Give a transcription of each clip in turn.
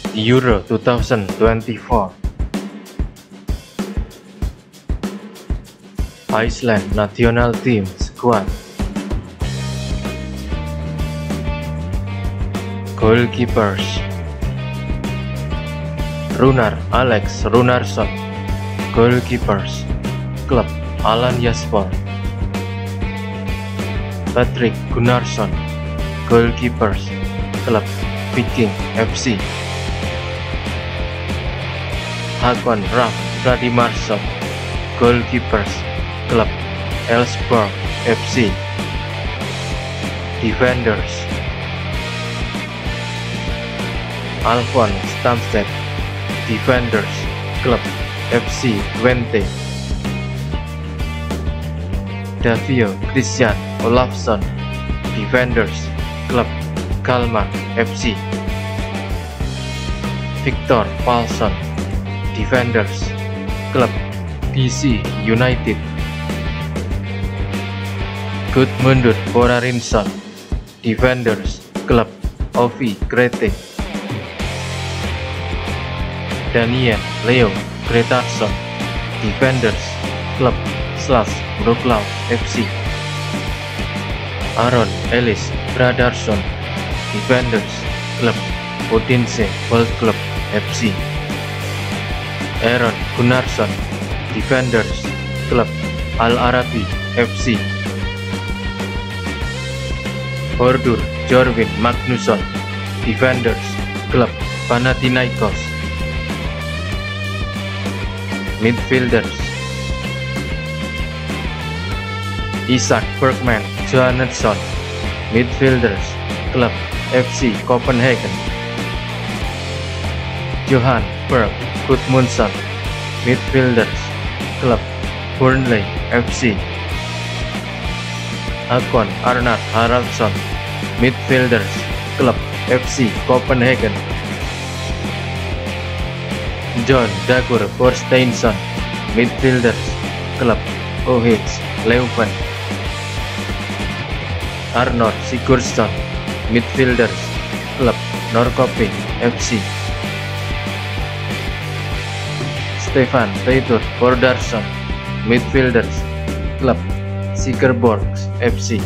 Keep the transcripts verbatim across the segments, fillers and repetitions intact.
Euro two thousand twenty-four. Iceland National Team Squad. Goalkeepers: Runar Alex Runarsson. Goalkeepers: Klub Alanyaspor. Patrick Gunnarsson. Goalkeepers: Klub Viking F C. Hakon Raf Radimarsson. Goalkeepers: Klub Elfsborg F C. Defenders: Alfon Stamstedt. Defenders: Klub F C Twente. Davio Christian Olafsson. Defenders: Klub Kalmar F C. Victor Paulsson. Defenders: Klub D C United. Gudmundur Þórarinsson. Defenders: Klub O V Krete. Daniel Leo Gretarsson. Defenders: Klub Slash Wrocław F C. Aron Ellis Bradarsson. Defenders: Klub Odense Bold Club F C. Aaron Gunnarsson. Defenders: Klub Al Arabi F C. Hordur Jorvin Magnusson. Defenders: Klub Panathinaikos. Midfielders: Isaac Bergman Johannesson. Midfielders: Klub F C Copenhagen. Johan Berg Gudmundsson. Midfielders: Klub Burnley F C. Hakon Arnard Haraldsson. Midfielders: Klub F C Copenhagen. John Dagur Borsteinsson. Midfielders: Klub O H Leuven. Arnold Sigurdsson. Midfielders: Klub Norrköping F C. Stefan Teitur Bordarsson. Midfielders: Klub Sigerborgs F C.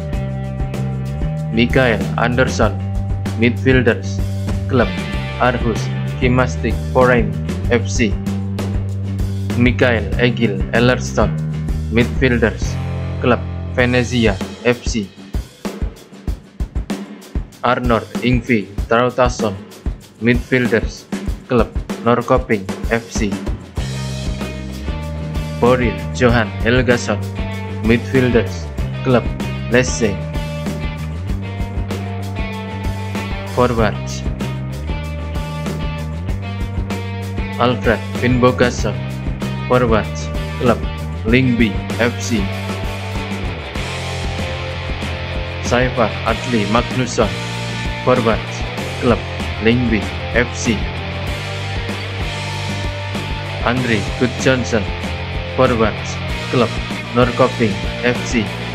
Mikael Andersson. Midfielders: Klub Aarhus Gymnastic Foreign F C. Mikael Egil Ellersson. Midfielders: Klub Venezia F C. Arnor Ingvi Trautason. Midfielders: Klub Norrköping F C. Boril Johan Helgason. Midfielders: Klub Lecce. Forwards: Alfred Finnbogason. Forwards: Klub Lyngby F C. Saifar Atli Magnusson. Forwards: Klub Lyngby F C. Andri Gudjonsson. Forwards: Klub Norrköping F C.